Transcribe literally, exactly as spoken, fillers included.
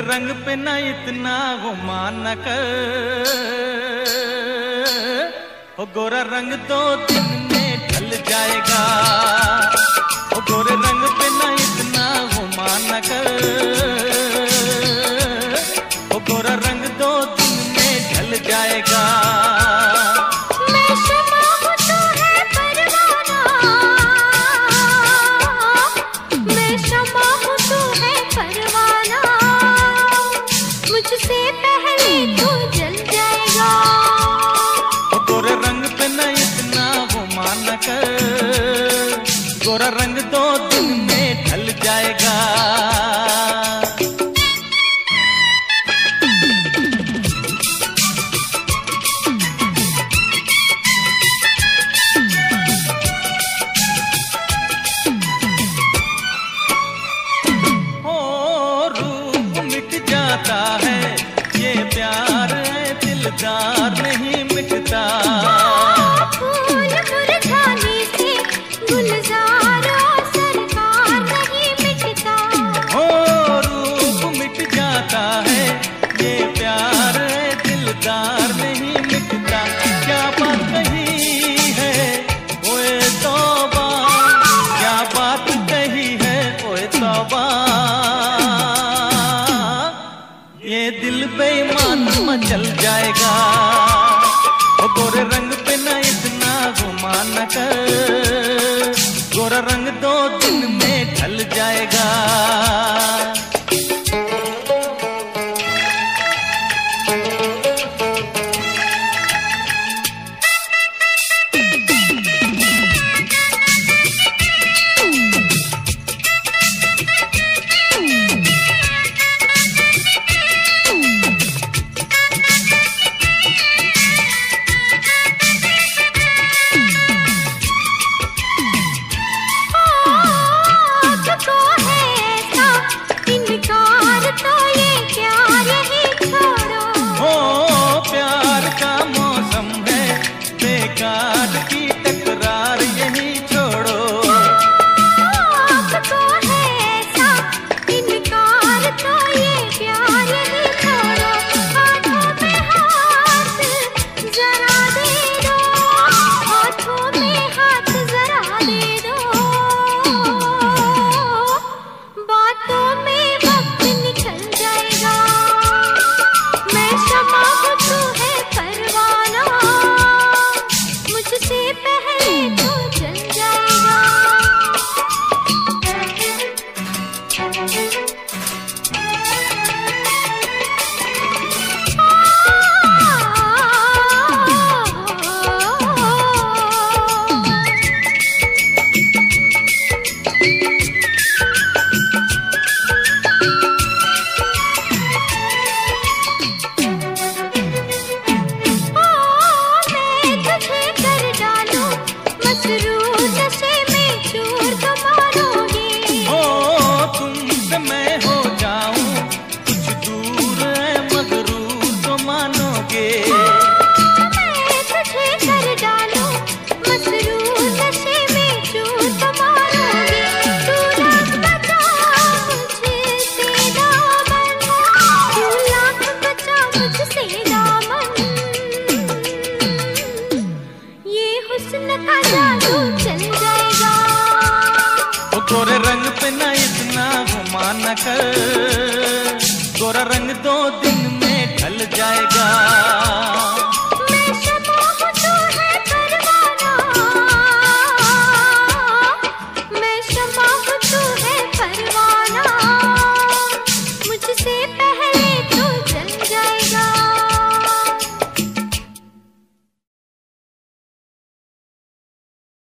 रंग पे ना इतना गुमान न कर, ओ गोरा रंग दो दिन में ढल जाएगा। ओ गोरे रंग पे ना इतना गुमान न कर, ओ गोरा रंग दो दिन में ढल जाएगा। मुझसे पहले तू जल जाएगा। गोरे रंग पे न इतना गुमान न कर, गोरा रंग दो दिन में ढल जाएगा। ओ रूप मिट जाता है, ये प्यार है दिलदार नहीं मिटता। फूल मुरझाने से गुलजार और सरकार नहीं मिटता। ओ रूप मिट जाता है, ये प्यार है दिलदार नहीं मिटता। क्या बात कही है ओए तौबा, क्या बात कही है ओए तौबा। ये दिल बेईमान मचल जाएगा। ओ गोरे रंग पे न इतना गुमान न कर, गोरा रंग दो दिन में ढल जाएगा। गोरे रंग पे न इतना गुमान न कर, गोरा रंग दो दिन